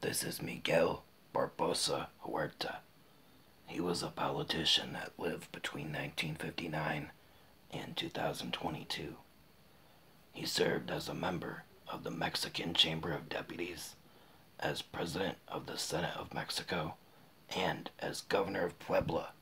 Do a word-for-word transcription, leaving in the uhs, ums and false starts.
This is Miguel Barbosa Huerta. He was a politician that lived between nineteen fifty-nine and two thousand twenty-two. He served as a member of the Mexican Chamber of Deputies, as President of the Senate of Mexico, and as Governor of Puebla